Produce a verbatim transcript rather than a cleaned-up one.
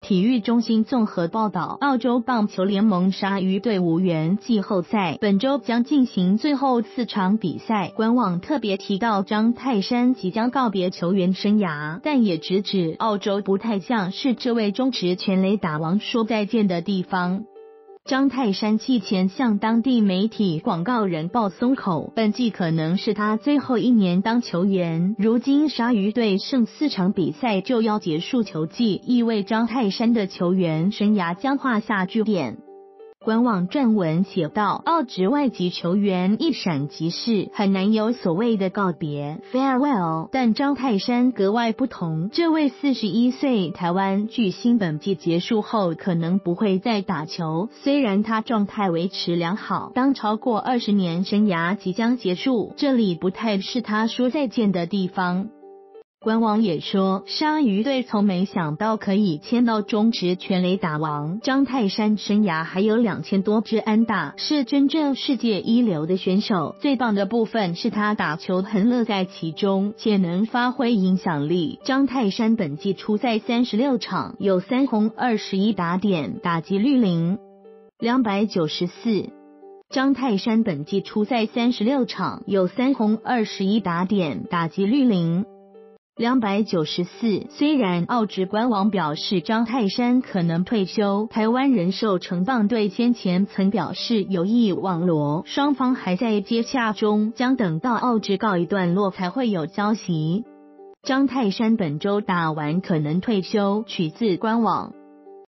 体育中心综合报道，澳洲棒球联盟鲨鱼队无缘季后赛，本周将进行最后四场比赛。官网特别提到张泰山即将告别球员生涯，但也直指澳洲不太像是这位中职全垒打王说再见的地方。张泰山季前向当地媒体广告人爆松口，本季可能是他最后一年当球员。如今鲨鱼队剩四场比赛就要结束球季，意味张泰山的球员生涯将画下句点。官网撰文写道，澳职外籍球员一闪即逝，很难有所谓的告别 farewell， 但张泰山格外不同。这位四十一岁台湾巨星本季结束后可能不会再打球，虽然他状态维持良好，当超过二十年生涯即将结束，这里不太是他说再见的地方。官网也说，鲨鱼队从没想到可以签到中职全垒打王。张泰山生涯还有两千多支安打，是真正世界一流的选手。最棒的部分是他打球很乐在其中，且能发挥影响力。张泰山本季出赛三十六场，有三轰二十一打点，打击率零点两九四。张泰山本季出赛三十六场，有三轰二十一打点，打击率零点两九四。虽然澳职官网表示张泰山可能退休，台湾人寿城棒队先前曾表示有意网罗，双方还在接洽中，将等到澳职告一段落才会有消息。张泰山本周打完可能退休，取自官网。